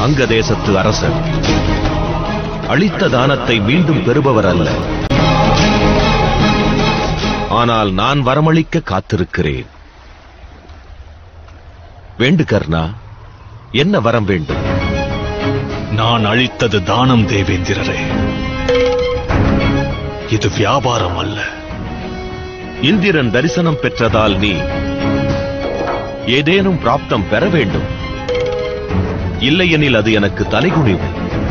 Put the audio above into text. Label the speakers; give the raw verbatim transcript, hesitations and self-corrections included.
Speaker 1: அங்க தேசத்து அரசர் அளித்த தானத்தை மீண்டும் பெறுபவர் அல்ல. ஆனால் நான் வரமளிக்க காத்திருக்கிறேன். வேண்டு கர்ணா, என்ன வரம் வேண்டும்?
Speaker 2: நான் அளித்தது தானம் தேவேந்திரரே, இது வியாபாரம் அல்ல.
Speaker 1: இந்திரன் தரிசனம் பெற்றதால் நீ ஏதேனும் பிராப்தம் பெற வேண்டும். இல்லையெனில் அது எனக்கு தலைகுனிவு.